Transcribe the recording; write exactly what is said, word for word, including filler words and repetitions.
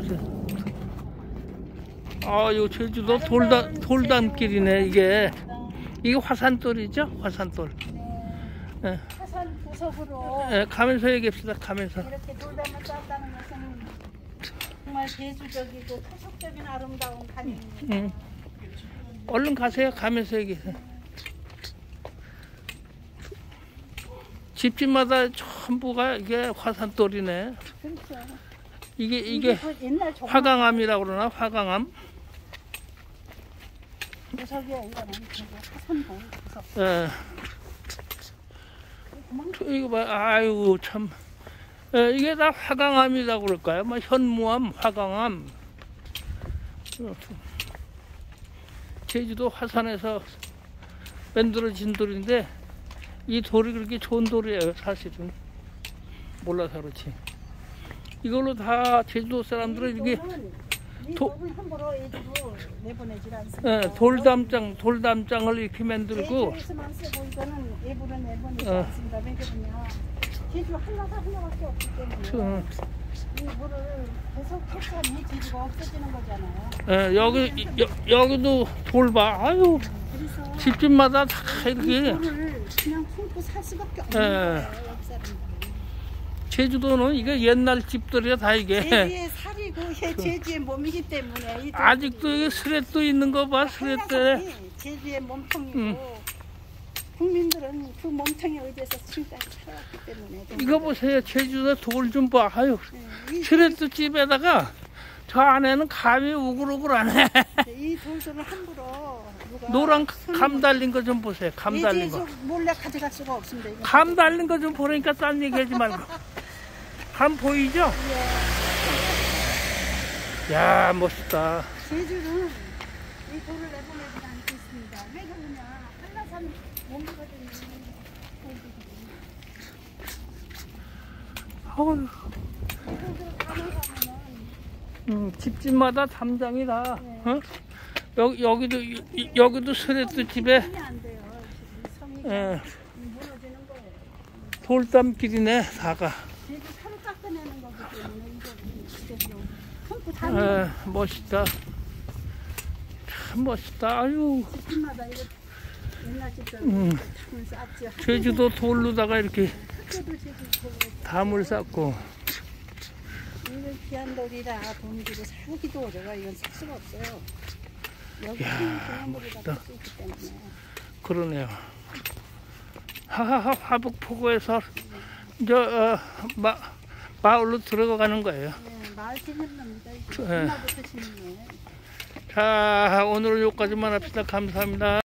보세요. 아, 요 제주도 돌담, 돌담길이네, 이게. 이게 화산돌이죠? 화산돌. 네. 예. 화산 구석으로 예, 가면서 얘기합시다, 가면서. 이렇게 돌담을 쌓았다는 것은 정말 대주적이고 토속적인 아름다운 간입니다. 응. 얼른 가세요, 가면서 얘기해서. 집집마다 전부가 이게 화산돌이네. 그렇죠. 이게, 이게 그 옛날 정말 화강암이라고 그러나, 화강암. 구석이야, 이거는. 화산돌 구석. 예. 이거 봐, 아이고, 참. 예, 이게 다 화강암이라고 그럴까요? 뭐, 현무암, 화강암. 제주도 화산에서 만들어진 돌인데, 이 돌이 그렇게 좋은 돌이에요, 사실은. 몰라서 그렇지. 이걸로 다 제주도 사람들은 이게 이 도- 돌은 함부로 애들로 내보내질 않습니다. 예, 돌담장, 돌담장을 이렇게 만들고, 제주에서만 쓰고 이거는 일부러 내보내지 어. 않습니다. 왜냐면 제주 하나가 하나밖에 없기 때문에 어, 이 물을 계속 캐치하면 제주가 없어지는 거잖아요. 예, 여기, 여, 여기도 돌 봐. 아유, 그래서 집집마다 다 이 이렇게. 돌을 그냥 품고 살 수밖에 없는 예. 거예요. 여기 사람들은. 제주도는 이게 옛날 집들이야, 다 이게. 제주의 살이고 제주의 몸이기 때문에 이 아직도 이게 스레또 있는 거 봐, 스레떼. 한라산이 제주의 몸통이고 음. 국민들은 그 몸통에 의지해서 지금까지 살아왔기 때문에 이거 보세요, 제주도 돌 좀 봐. 아유, 네, 이, 스레또 집에다가 저 안에는 감이 우글우글하네. 이 돌들을 함부로 누가 노란 손으로 감 달린 거 좀 보세요, 감 달린 거. 이 제주 몰래 가져갈 수가 없습니다. 이거. 감 달린 거 좀 보니까 딴 얘기 하지 말고. 감 보이죠? 예. 야, 멋있다. 제주는 이 돌을 내보내지 않겠습니다. 왜 그러냐? 한라산 몸거든 어휴, 음, 집집마다 담장이 다. 네. 어? 여기, 여기도, 이- 여기도 스레또 집에 안 돼요. 성이 예, 무너지는 거예요. 돌담길이네, 다가. 제주 산을 깎아내는 거기 때문에 이거 제대로 품고 다니는 예, 멋있다. 참 멋있다. 아유, 집마다 이거 옛날 집들 음. 을 쌓았죠. 제주도 돌로다가 이렇게 학교도 제주 돌로 담을 쌓고. 이건 귀한 돌이라 돈 주고 사기도 어려워. 이건 살 수가 없어요. 여기 이야, 공원물이다 쓸수 있기 때문에. 그러네요. 하하하 화북포구에서 저 어, 마, 마을로 들어가는 거예요. 네, 마을 개념납니다. 이게 예. 옛날부터 심는 거예요. 자, 오늘은 여기까지만 합시다. 감사합니다.